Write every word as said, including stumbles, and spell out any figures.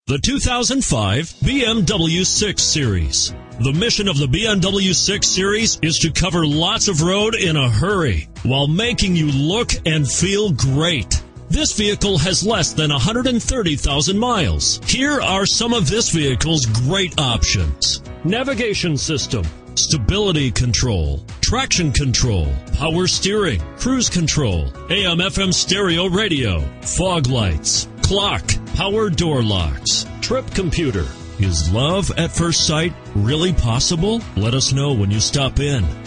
The two thousand five B M W six Series. The mission of the B M W six Series is to cover lots of road in a hurry while making you look and feel great. This vehicle has less than one hundred thirty thousand miles. Here are some of this vehicle's great options: navigation system, stability control, traction control, power steering, cruise control, A M F M stereo radio, fog lights, clock, power door locks, trip computer. Is love at first sight really possible? Let us know when you stop in.